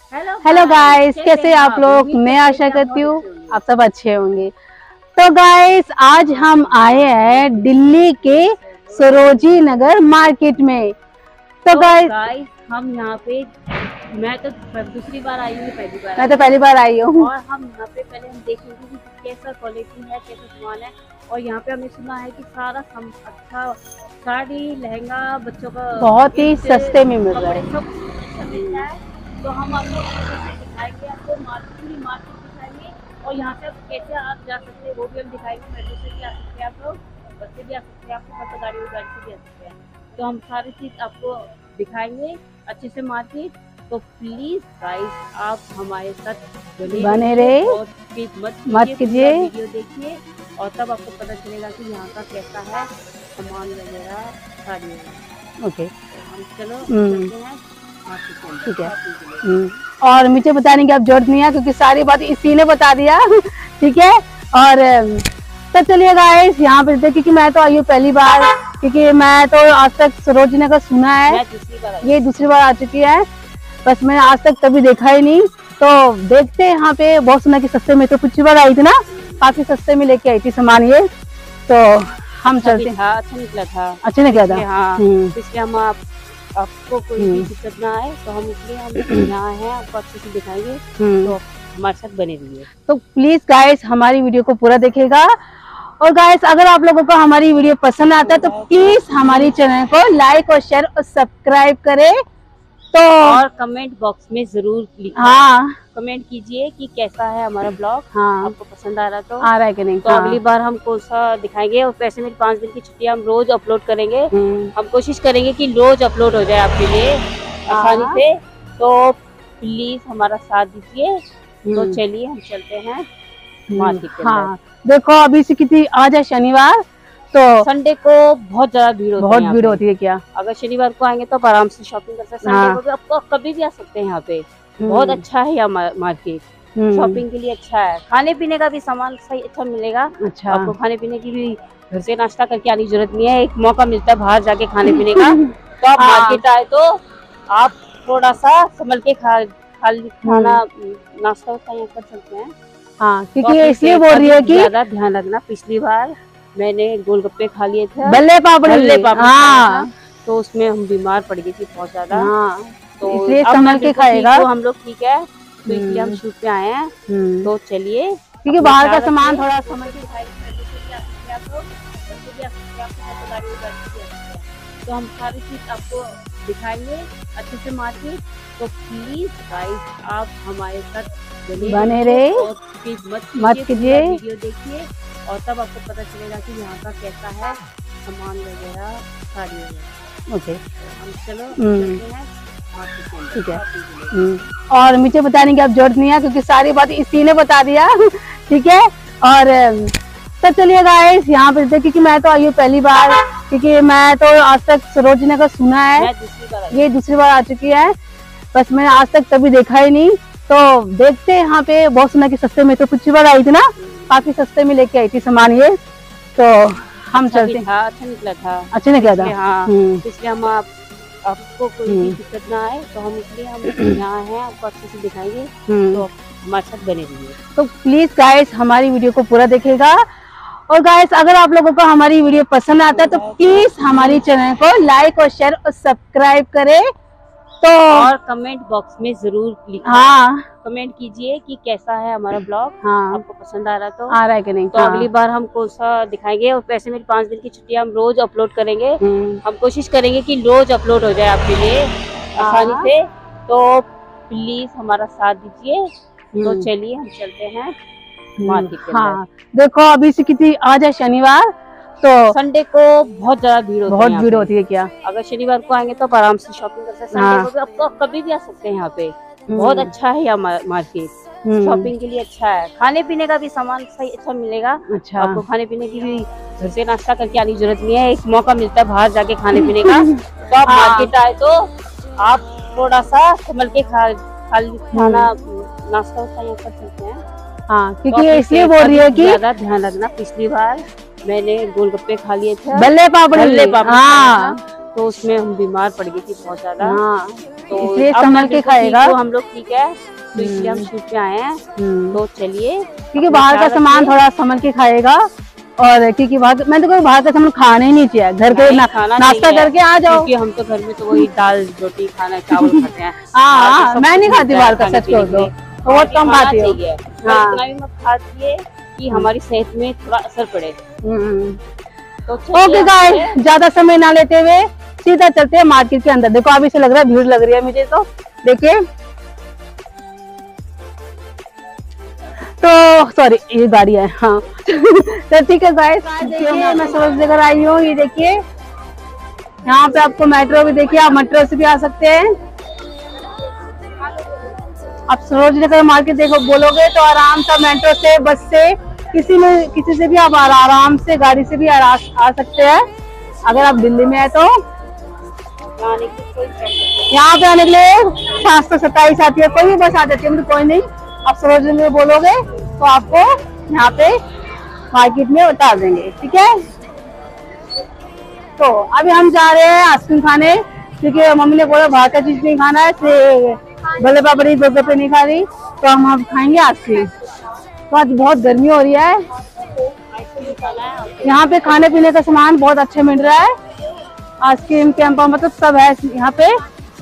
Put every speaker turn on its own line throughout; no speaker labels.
Hello guys, कैसे आप लोग। मैं आशा करती हूँ आप सब अच्छे होंगे। तो गाइस, आज हम आए हैं दिल्ली के सरोजी नगर मार्केट में। तो गाइस
हम यहाँ पे, मैं तो दूसरी बार आई हूँ,
पहली बार आई हूँ।
और हम यहाँ पे पहले हम देखेंगे कि कैसा क्वालिटी है, कैसा सामान है। और यहाँ पे हमने सुना है कि सारा अच्छा साड़ी, लहंगा, बच्चों का
बहुत ही सस्ते में मिल रहा है।
सब अच्छा मिलता है। तो हम आपको दिखाएंगे, आपको पूरी मार्केट दिखाएंगे। और यहाँ से आप कैसे आप जा सकते हैं वो भी हम दिखाएंगे। मेट्रो से भी आ सकते हैं आप लोग, बस से भी आ सकते हैं, आपको गाड़ी से भी आ सकते हैं। तो हम सारी चीज आपको दिखाएंगे अच्छे से मार्केट। तो प्लीज गाइस, आप हमारे साथ
बने रहे
और
मत कीजिए,
वीडियो देखिए और तब आपको पता चलेगा कि यहाँ का कैसा है सामान वगैरह, साड़ी वगैरह।
ओके,
हम चलो चलते हैं,
ठीक है। और मुझे बताने की आप जरूरत नहीं है क्योंकि सारी बात इसी ने बता दिया। ठीक है। और तो चलिए गाइस, यहाँ पे क्योंकि मैं तो आई हूँ पहली बार, क्योंकि मैं तो आज तक सरोजी नगर सुना है, ये दूसरी बार आ चुकी है। बस मैंने आज तक कभी देखा ही नहीं। तो देखते हैं, यहाँ पे बहुत सुना कि सस्ते में, तो पिछली बार आई थी ना, काफी सस्ते में लेके आई थी सामान ये। तो हम चलते,
अच्छा निकला था,
अच्छा निकला था।
हाँ, इसलिए हम आपको कोई भी दिक्कत ना आए, तो हम इसलिए हम यहाँ हैं, आपको अच्छे से दिखाएंगे। तो हमारे साथ बने रहिए।
तो प्लीज गाइस, हमारी वीडियो को पूरा देखिएगा। और गाइस, अगर आप लोगों को हमारी वीडियो पसंद आता है तो प्लीज हमारी चैनल को लाइक और शेयर और सब्सक्राइब करें। तो
और कमेंट बॉक्स में जरूर कमेंट कीजिए कि कैसा है हमारा ब्लॉग। आपको पसंद आ रहा है कि नहीं। तो अगली बार हम कौन सा दिखाएंगे। और वैसे मेरी 5 दिन की छुट्टी, हम रोज अपलोड करेंगे। हम कोशिश करेंगे कि रोज अपलोड हो जाए आपके लिए आसानी से। तो प्लीज हमारा साथ दीजिए। तो चलिए हम चलते हैं मार्केट के अंदर।
देखो, अभी से कितनी, आज है शनिवार, तो
संडे को बहुत ज्यादा भीड़ होती है
क्या।
अगर शनिवार को आएंगे तो आप आराम से शॉपिंग कर सकते हैं। संडे को भी आपको कभी भी आ सकते हैं यहाँ पे। बहुत अच्छा है यहाँ मार्केट, शॉपिंग के लिए अच्छा है। खाने पीने का भी सामान सही अच्छा मिलेगा। अच्छा, आपको खाने पीने की भी घर से नाश्ता करके आने की जरूरत नहीं है। एक मौका मिलता है बाहर जाके खाने पीने का। तो आप मार्केट आए तो आप थोड़ा सा संभल के खाना नाश्ता कर सकते हैं।
हाँ, क्योंकि इसलिए बोल रही है कि
ज्यादा ध्यान रखना। पिछली बार मैंने गोलगप्पे खा लिए थे,
बल्ले पापड़ी,
तो उसमें हम बीमार पड़ गई थी बहुत ज्यादा। तो
इसलिए संभल के खाएगा।
तो हम लोग ठीक है, तो इसलिए हम शूट पे आए हैं। तो चलिए,
क्योंकि बाहर का सामान थोड़ा समझ के
तो हम सारी चीज आपको दिखाएंगे अच्छे से मार्केट। तो प्लीज गाइस, आप हमारे साथ
बने रहे
और
मत कीजिए,
वीडियो देखिए और तब आपको पता चलेगा कि यहाँ का कैसा है सामान वगैरह, साड़ी वगैरह।
ओके,
हम चलो चलते हैं,
ठीक है। और मुझे बताने की आप जरूरत नहीं है क्योंकि सारी बात इसी ने बता दिया। ठीक है। और तो चलिए गाइस, यहाँ पे क्योंकि मैं तो आई हूँ पहली बार, क्योंकि मैं तो आज तक सरोजी नगर सुना है, ये दूसरी बार आ चुकी है। बस मैंने आज तक कभी देखा ही नहीं। तो देखते हैं, यहाँ पे बहुत सुना कि सस्ते में, तो पिछली बार आई थी ना, काफी सस्ते में लेके आई थी सामान ये। तो हम चलते हैं।
अच्छा निकला था,
अच्छा निकला था।
हाँ, इसलिए हम आपको कोई भी दिक्कत ना आए, तो हम इसलिए हम यहाँ हैं, आपको अच्छे से दिखाएंगे। तो हमारे साथ बने रहिए।
तो प्लीज गाइस, हमारी वीडियो को पूरा देखिएगा। और गाइस, अगर आप लोगों को हमारी वीडियो पसंद आता है तो प्लीज हमारी चैनल को लाइक और शेयर और सब्सक्राइब करें। तो
और कमेंट बॉक्स में जरूर कमेंट कीजिए कि कैसा है हमारा ब्लॉग। आपको पसंद आ रहा है कि नहीं। तो अगली बार हम कौन सा दिखाएंगे। और वैसे मेरी 5 दिन की छुट्टी, हम रोज अपलोड करेंगे। हम कोशिश करेंगे कि रोज अपलोड हो जाए आपके लिए आसानी से। तो प्लीज हमारा साथ दीजिए। तो चलिए हम चलते हैं मार्केट के अंदर।
देखो, अभी से कितनी, आज है शनिवार, तो
संडे को बहुत ज्यादा भीड़
होती है क्या।
अगर शनिवार को आएंगे तो आप आराम से शॉपिंग कर सकते हैं। संडे को भी आपको कभी भी आ सकते हैं यहाँ पे। बहुत अच्छा है यहाँ मार्केट, शॉपिंग के लिए अच्छा है। खाने पीने का भी सामान सही अच्छा मिलेगा। अच्छा, आपको खाने पीने की भी घर से नाश्ता करके आने की जरूरत नहीं है। एक मौका मिलता है बाहर जाके खाने पीने का। तो आप मार्केट आए तो आप थोड़ा सा संभल के खाना नाश्ता कर सकते हैं।
हाँ, क्योंकि इसलिए बोल रही है कि
ज्यादा ध्यान रखना। पिछली बार मैंने गोलगप्पे खा लिए थे,
बल्ले पापड़ी,
तो तो उसमें हम बीमार पड़ गई थी बहुत ज्यादा।
हाँ,
तो
इसलिए संभल के खाएगा।
तो हम लोग ठीक है, तो इसलिए हम शूट पे आए हैं। तो चलिए,
क्योंकि बाहर का सामान थोड़ा संभल के खाएगा, और क्योंकि मैं तो कोई बाहर का सामान खाना ही नहीं चाहिए, घर पे नाश्ता करके आ जाओ।
क्योंकि हम तो घर में तो वही दाल रोटी खाना चावल खाते हैं।
हाँ, मैं नहीं खाती बाहर का, सच कहो तो बहुत कम खाती हूँ।
इतना भी मत खाती कि हमारी सेहत में थोड़ा असर पड़े। तो
ओके गाइस, ज्यादा समय ना लेते हुए सीधा चलते हैं मार्केट के अंदर। देखो अभी से लग रहा है भीड़ लग रही है मुझे, तो देखिए। तो सॉरी, ये गाड़ी है। हाँ तो ठीक है गाइस, देखिए मैं सब जगह आई हूँ। ये देखिए यहाँ पे आपको मेट्रो भी, देखिए आप मेट्रो से भी आ सकते हैं। आप सरोजनी नगर मार्केट देखो बोलोगे तो आराम से मेट्रो से, बस से, किसी से भी आप आराम से गाड़ी से भी आ सकते हैं। अगर आप दिल्ली में है तो यहाँ पे आने के लिए 727 आती है, कोई भी बस आ जाती है, मतलब कोई नहीं। आप सरोजनी में बोलोगे तो आपको यहाँ पे मार्केट में उतार देंगे, ठीक है। तो अभी हम जा रहे हैं आइसक्रीम खाने, क्योंकि मम्मी ने बोला बाहर का चीज नहीं खाना है, भले पापड़ी गोलगप्पे नहीं खा रही, तो हम खाएंगे आइसक्रीम। तो आज बहुत गर्मी हो रही है। यहाँ पे खाने पीने का सामान बहुत अच्छा मिल रहा है, आइसक्रीम कैंपा मतलब सब है यहाँ पे।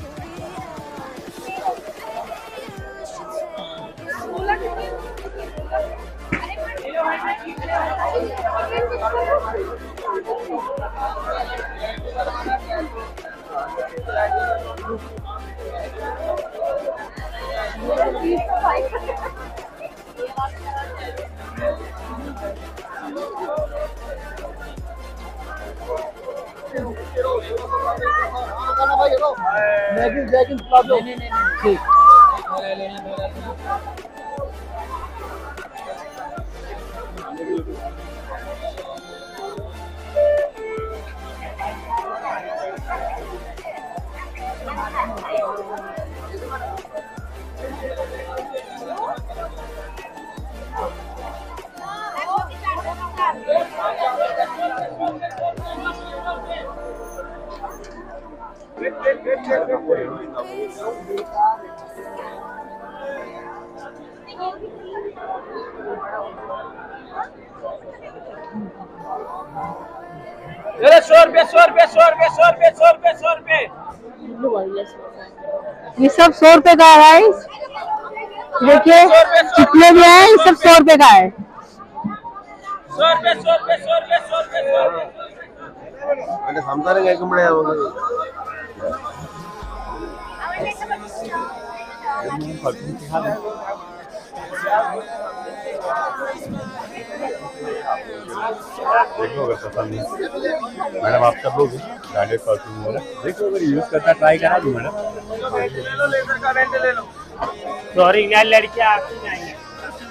ये सब 100 रुपए का है गाइस, देखिए जितने भी है सब 100 रुपए का है।
100 रुपए। मैंने समझा नहीं क्या बड़े देखो अगर पसंद नहीं मैडम, आप सब लोग ब्रांडेड परफ्यूम वगैरह देखो, अगर यूज करना ट्राई करा दूं मैडम। सॉरी लड़कियां आपकी नहीं है।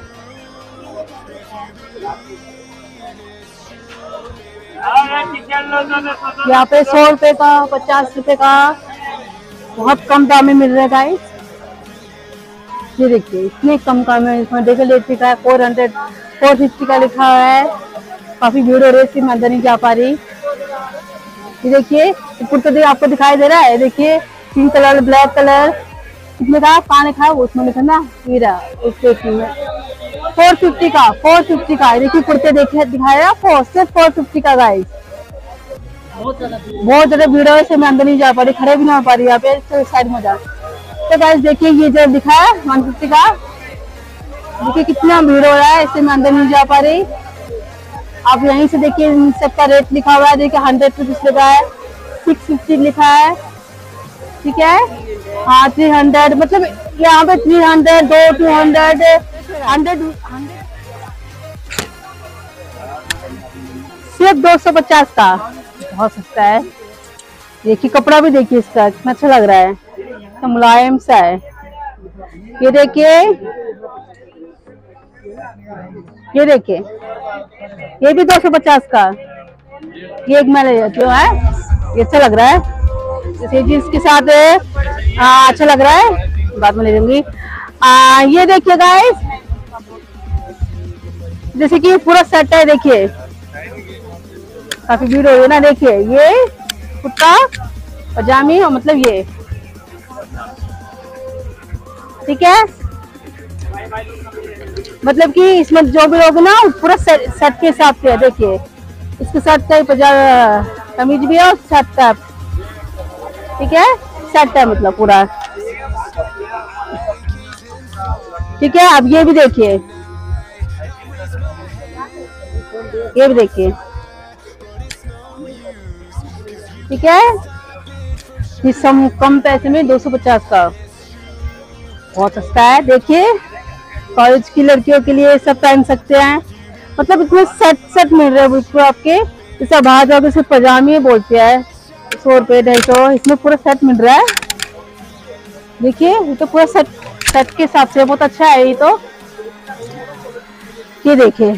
यहाँ पे 100 रुपए का, 50 रुपए का बहुत कम दाम में मिल रहा है गाइस। ये देखिए इतने कम दाम में, इसमें डेकल लिखा है 400, 450 का लिखा है। काफी भीड़ हो रही है, इसलिए मैं अंदर नहीं जा पा रही। ये देखिए कुर्ता आपको दिखाई दे रहा है, देखिए पिंक कलर, ब्लैक कलर, कितने का कहाँ लिखा है वो, उसमें लिखा ना हीरा, उसके 450 का। देखिए कुर्ते देखिए दिखाया, सिर्फ 450 का गाइस। बहुत ज्यादा भीड़ है, मैं अंदर नहीं जा पा रही, खड़े भी नहीं हो पा रही यहाँ पे, तो साइड में जा। तो गाइस देखिए ये जो दिखा है 150 का, देखिए कितना भीड़ हो रहा है, इससे मैं अंदर नहीं जा पा रही। आप यहीं से देखिए सबका रेट लिखा हुआ है, देखिए 100 रुपीज लिखा है, 650 लिखा है, ठीक है। हाँ 300, मतलब यहाँ पे 300, 200, 100 सिर्फ 250 का, बहुत सस्ता है। देखिए कपड़ा भी देखिए इसका कितना अच्छा लग रहा है, तो मुलायम सा है। ये देखिए, ये देखिए ये भी 250 का, ये एक मैं ले जाती हूँ, ये अच्छा लग रहा है, जैसे जींस के साथ अच्छा लग रहा है, बाद में ले लूंगी। ये देखिए गाइस, जैसे कि पूरा सेट है, देखिए काफी भीड़ हो रही है ना। देखिए ये कुर्ता पजामी और मतलब ये, ठीक है। मतलब कि इसमें जो भी लोग ना पूरा सेट के हिसाब से है। देखिए इसके साथ का कमीज भी है और शर्ट का, ठीक है, सेट है मतलब पूरा, ठीक है। अब ये भी देखिए, ये भी देखिए, ठीक है। ये सब कम पैसे में 250 का, बहुत सस्ता है। देखिए कॉलेज की लड़कियों के लिए सब पहन सकते हैं, मतलब इसमें सेट मिल रहा है बिल्कुल आपके। जैसे बाहर जाकर सिर्फ पजामे बोलते हैं 100 रुपये 250, इसमें पूरा सेट मिल रहा है। देखिए ये तो पूरा सेट के हिसाब से बहुत अच्छा है ये तो। ये देखिए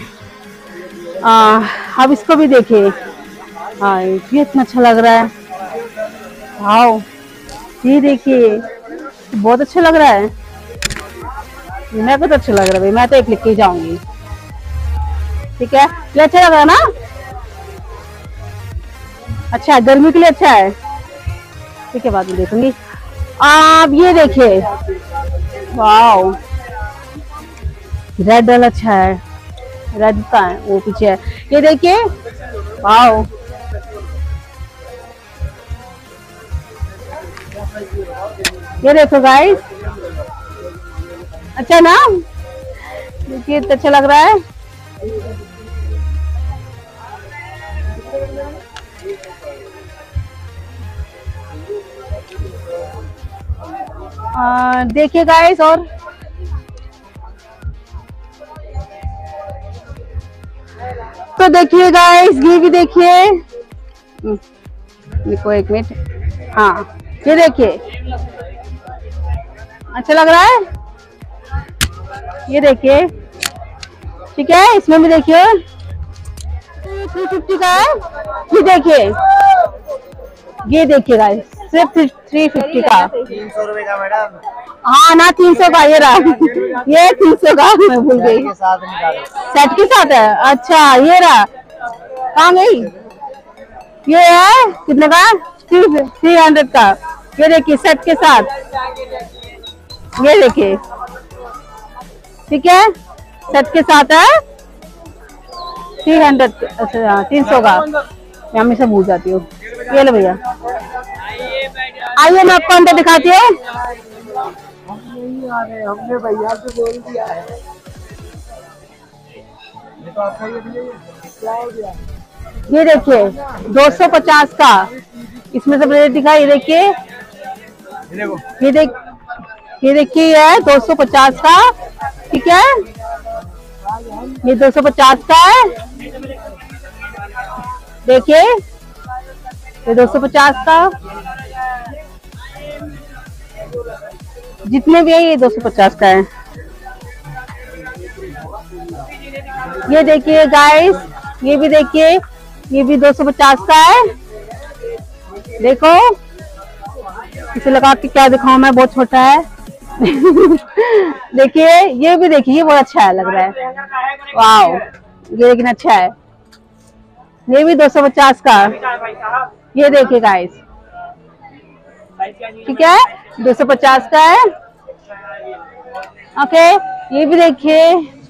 अब इसको भी देखिए, हाँ ये इतना अच्छा लग रहा है, वाओ। ये देखिए बहुत अच्छा लग रहा है, मेरे को तो अच्छा लग रहा है भाई, मैं तो एक लिख के जाऊंगी, ठीक है। ये अच्छा लग रहा है ना, अच्छा है, गर्मी के लिए अच्छा है, ठीक है, बाद में देखूंगी। आप ये देखिए, वाओ रेड वाला अच्छा है, रेड का है वो पीछे है, ये देखिए, वाओ। ये देखो गाइस, अच्छा ना, देखिए अच्छा लग रहा है। देखिए गाइस, और तो देखिए गाइस ये भी देखिए, देखो एक मिनट, हाँ ये देखिए अच्छा लग रहा है, ये देखिए, ठीक है। इसमें भी देखिए 350 का है, ये देखिए गाइस, सिर्फ 350 का,
300 रुपए का मैडम।
हाँ ना 300 का, ये रहा ये 300 का, मैं भूल गई, सेट के साथ है, अच्छा ये रहा, कहाँ गई, ये है कितने का, 300 का, ये देखिए सेट के साथ, ये देखिए, ठीक है, सेट के साथ है 300, अच्छा 300 का, मैं हमेशा भूल जाती हूँ। ये लो भैया, आइए मैं आपको अंदर दिखाती हूँ।
हमने भैया से बोल दिया है,
ये देखिए 250 का, इसमें सब रेट दिखा, ये देखिए, ये देखिए ये है 250 का, ठीक है, ये 250 का है, देखिए ये 250 का, जितने भी है ये 250 का है। ये देखिए गाइस, ये भी देखिए, ये भी 250 का है, देखो इसे लगा के क्या दिखाऊं मैं, बहुत छोटा है देखिए ये भी देखिए, ये बहुत अच्छा है, लग रहा है, वाओ, ये लेकिन अच्छा है, ये भी 250 का, ये देखिए गाइस, ठीक है 250 का है, ओके। ये भी देखिए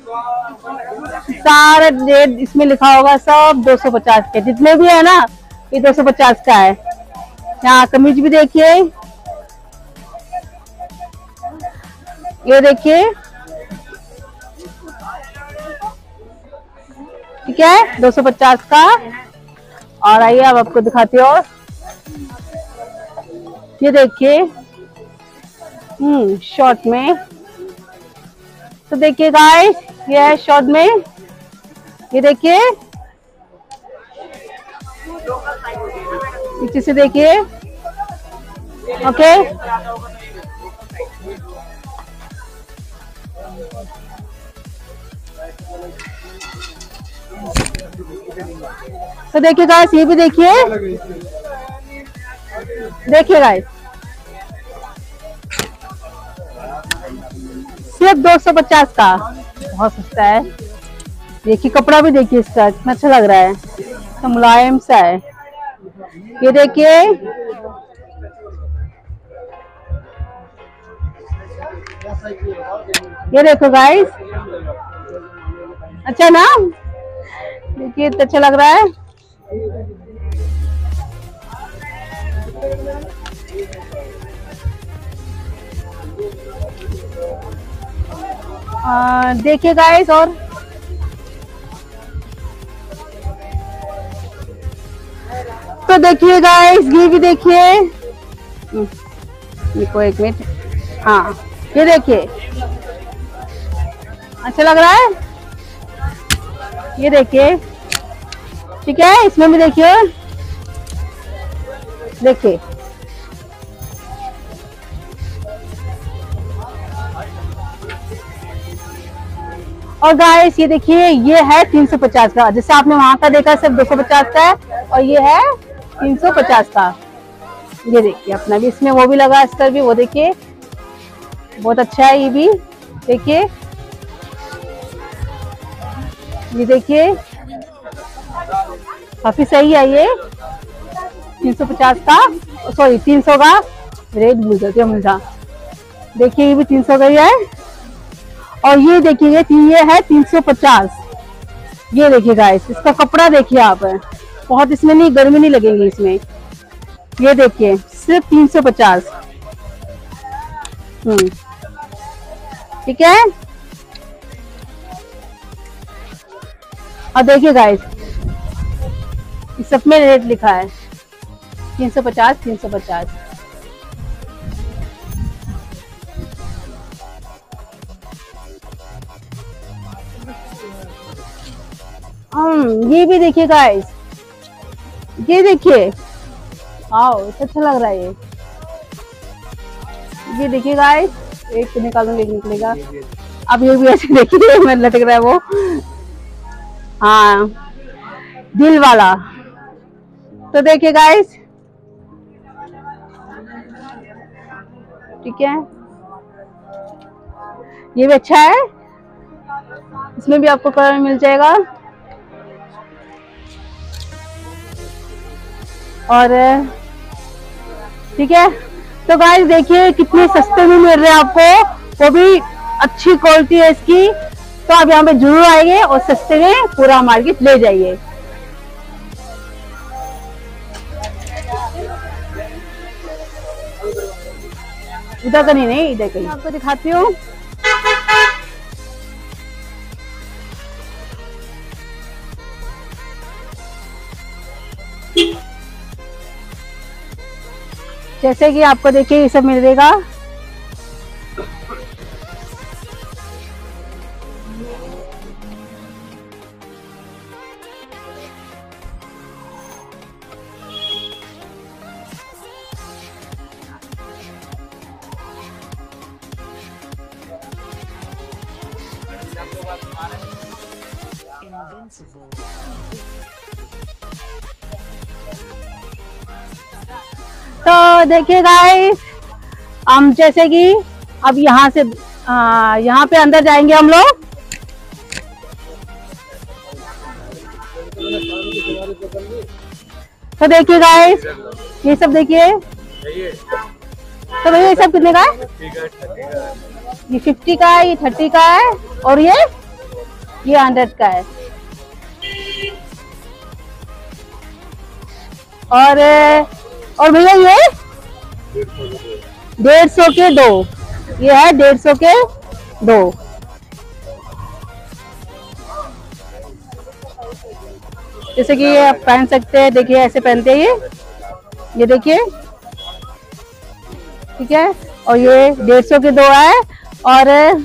सारा रेट इसमें लिखा होगा, सब 250 के जितने भी है ना, ये 250 का है। यहाँ कमीज भी देखिए, ये देखिए, ठीक है 250 का। और आइए अब आपको दिखाती हूँ, और ये देखिए शॉर्ट में, तो देखिए गाइस ये है शॉर्ट में, ये देखिए पीछे से देखिए, ओके, तो देखिए गाइस ये भी देखिए, गाइस सिर्फ 250 का, बहुत सस्ता है। देखिए कपड़ा भी देखिए इसका कितना अच्छा लग रहा है, तो मुलायम सा है, ये देखिए ये देखो गाइस, अच्छा ना, देखिए इतना अच्छा लग रहा है। देखिए गाइस, और तो देखिए गाइस, ये भी देखिए, देखो एक मिनट, हाँ ये देखिए, अच्छा लग रहा है, ये देखिए, ठीक है। इसमें भी देखिए, देखिए और गाइस ये देखिए, ये है 350 का, जैसे आपने वहां का देखा सिर्फ 250 का है, और ये है 350 का। ये देखिए अपना भी इसमें वो भी लगा, अस्तर भी, वो देखिए बहुत अच्छा है, ये भी देखिए, ये देखिए काफी सही है ये 350 का, सॉरी 300 का, रेट भूल जाती हमेशा। देखिए ये भी 300 का ही है, और ये देखिए ये है 350। ये देखिए गाइस, इसका कपड़ा देखिए आप, बहुत इसमें नहीं, गर्मी नहीं लगेगी इसमें। ये देखिए सिर्फ 350, ठीक है। और देखिए गाइस, इस सब में रेट लिखा है 350, 350। ये भी देखिए गाइस, ये देखिए, आओ अच्छा लग रहा है ये देखिए गाइस, एक तो निकालूंगी, एक निकलेगा। अब ये भी ऐसे देखिए मैं लटक रहा है वो, हाँ दिल वाला। तो देखिए गाइस, ठीक है, ये भी अच्छा है, इसमें भी आपको कलर मिल जाएगा। और ठीक है, तो गाइस देखिए कितने सस्ते में मिल रहे हैं आपको, वो भी अच्छी क्वालिटी है इसकी। तो आप यहाँ पे जरूर आइए और सस्ते में पूरा मार्केट ले जाइए। इधर कहीं नहीं, इधर कहीं आपको दिखाती हूँ। जैसे कि आपको देखिए ये सब मिलेगा, तो देखिए गाइस, हम जैसे कि अब यहाँ से यहाँ पे अंदर जाएंगे हम लोग। तो देखिए गाइस, ये सब देखिए, तो भैया ये सब कितने का है? ये 50 का है, ये 30 का है, और ये 100 का है। और भैया ये 150 के 2, ये है 150 के 2। जैसे कि ये आप पहन सकते हैं, देखिए ऐसे पहनते हैं ये देखिए, ठीक है। और ये 150 के 2 है। और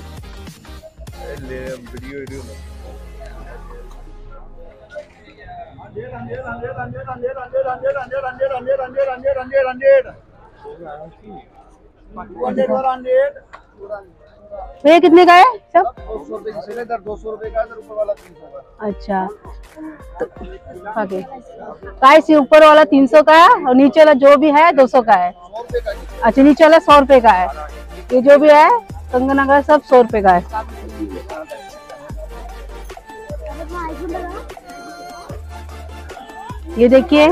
ये कितने का है सब?
200 रुपए का, ऊपर वाला 300 का।
अच्छा, तो आगे गाइस, ये ऊपर वाला 300 का है और नीचे वाला जो भी है 200 का है। अच्छा, नीचे वाला 100 रुपए का है। ये जो भी है कंगन वगैरह सब 100 रुपए का है। ये देखिए,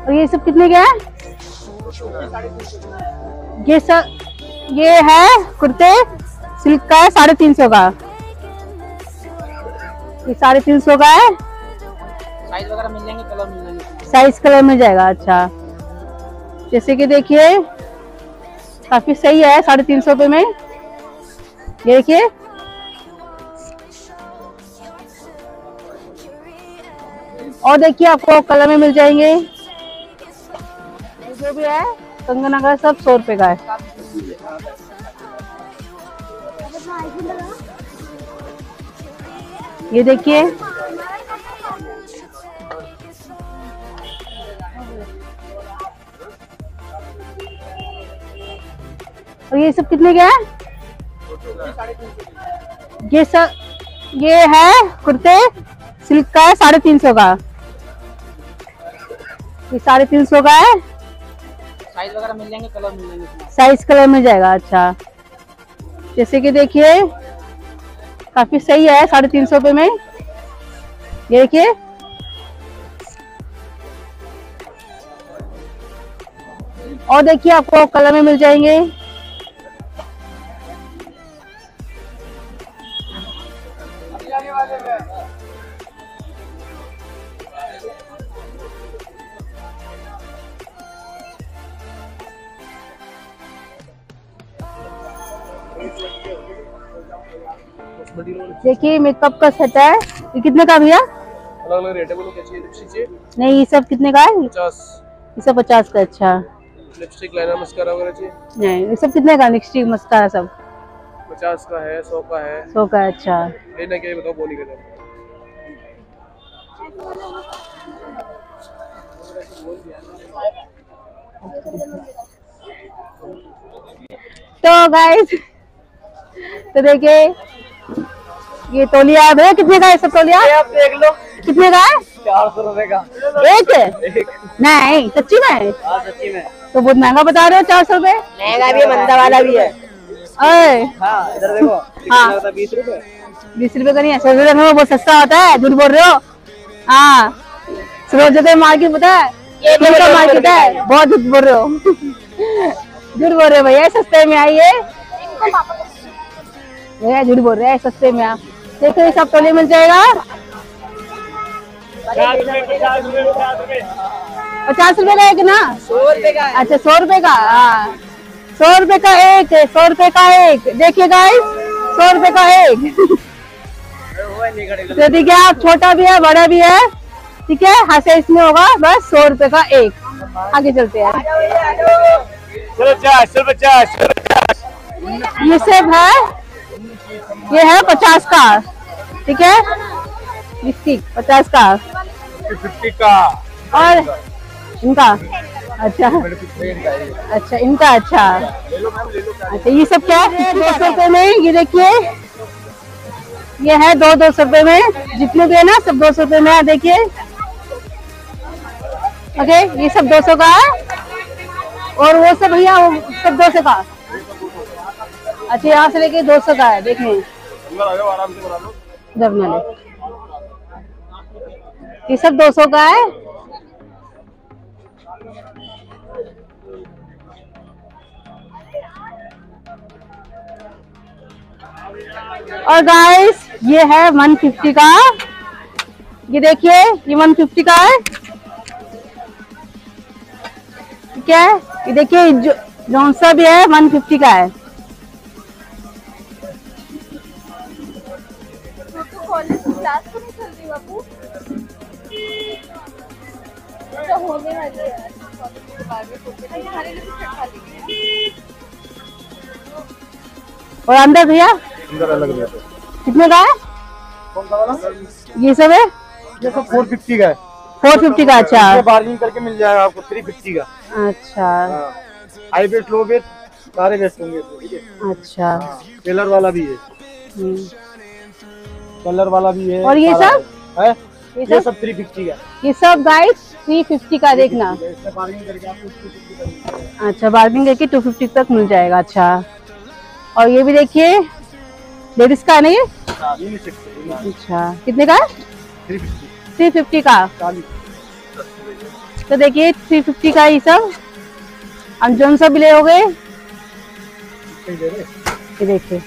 और ये सब कितने के है? ये सब ये है कुर्ते सिल्क का है 350 का। ये 350 का है।
साइज वगैरह मिल जाएंगे, कलर मिल जाएंगे।
साइज कलर मिल जाएगा। अच्छा, जैसे कि देखिए काफी सही है 350 रुपए में। ये देखिए और देखिए आपको कलर में मिल जाएंगे। जो भी है कंगना का सब 100 रुपए का है। ये देखिए और ये सब कितने के है? ये सब ये है कुर्ते सिल्क का है 350 का। ये 350 का है।
साइज वगैरह मिल जाएंगे, कलर मिल जाएंगे।
साइज कलर मिल जाएगा। अच्छा, जैसे कि देखिए काफी सही है 350 रुपए में। ये देखिए और देखिए आपको कलर में मिल जाएंगे। देखिए मेकअप का सेट है। ये कितने का भैया?
अलग अलग रेट है, बोलो क्या चाहिए? लिपस्टिक चाहिए?
नहीं, ये सब कितने का है?
50।
ये सब 50 का। अच्छा,
लिपस्टिक, लाइनर, मस्कारा वगैरह चाहिए?
नहीं, ये सब कितने का? लिपस्टिक मस्कारा सब
50 का है, 100 का है।
100 का। अच्छा,
लेना क्या है बताओ, बोली कर।
तो गाइस तो देखिए ये तौलिया है भैया। कितने का है सब तौलिया?
आप देख लो
कितने का है?
400 रुपए का
एक। नहीं सच्ची में?
हाँ सच्ची में।
तो बहुत महंगा बता रहे हो 400 रुपए।
महंगा भी है, मंदा वाला भी है।
अरे
हाँ इधर देखो।
हाँ
20 रुपए।
20 रुपए का नहीं है, 100 रुपए में बहुत सस्ता होता है। झूठ बोल रहे हो। हाँ सरोजते मार्केट पता है, ये मार्केट है। बहुत झूठ बोल रहे हो। झूठ बोल रहे हो भैया, सस्ते में आइए भैया, झूठ बोल रहे हैं सस्ते में। आप देखो ये सब तौलिया मिल जाएगा 50 रुपए का एक ना?
100 रुपए का।
अच्छा 100 रुपए का। हाँ 100 रुपए का एक है, 100 रुपए का एक। देखिए गाइस 100 रुपए का एक। तो ठीक है, आप छोटा भी है बड़ा भी है, ठीक है। हाँ से इसमें होगा बस 100 रुपए का एक। आगे चलते हैं। ये सब है, ये है 50 का, ठीक है। लिपस्टिक 50 का
50 का।
और इनका अच्छा अच्छा इनका अच्छा अच्छा। ये सब क्या है? 200 रुपए में। ये देखिए ये है 200 रुपए में। जितने भी है ना सब 200 रुपए में है। देखिए ओके, ये सब 200 का है। और वो सब भैया वो सब 200 का। अच्छा यहाँ से लेके 200 का है। देखिए इधर ना ले, ये सब 200 का है। और गाइस ये है 150 का। ये देखिए ये 150 का है, ठीक है। ये देखिए जो सा भी है 150 का है। और अंदर भैया
अलग रेट है।
कितने का है?
कौन सा वाला?
ये सब है
ये सब 450 का है।
450 का। अच्छा
बार्गेनिंग करके मिल जाएगा आपको 350 का।
अच्छा
हाई बेस्ट लो बेस्ट सारे बेस्ट होंगे, ठीक है।
अच्छा
कलर वाला भी है, कलर वाला भी है।
और ये सब
है?
ये
सब 350 का।
ये सब गाइस 350 का। देखना
इसमें बार्गेनिंग करके आपको 250 का मिल जाएगा।
अच्छा, बार्गेनिंग करके 250 तक मिल जाएगा। अच्छा, और ये भी देखिए लेडीज का है ना ये? अच्छा कितने का है?
350
350 का। तो देखिए 350 का ये सब, हम जोन सा भी ले हो गए। ये देखिए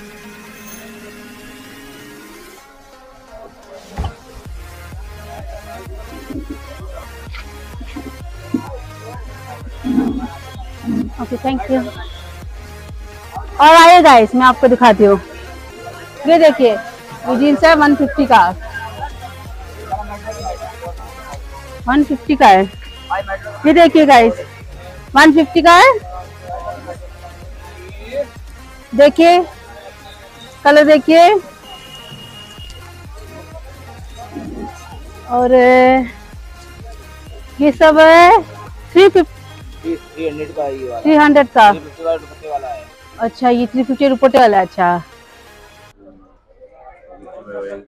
ओके, थैंक यू। और आइए गाइस, मैं आपको दिखाती हूँ। ये देखिए ये जीन्स है 150 का, 150 का है। ये देखिए गाइस 150 का है। देखिए कलर देखिए, और ये सब है
300 का, ये वाला
300 का।
350 का दुपट्टे वाला है।
अच्छा, ये 350 रुपये वाला है। अच्छा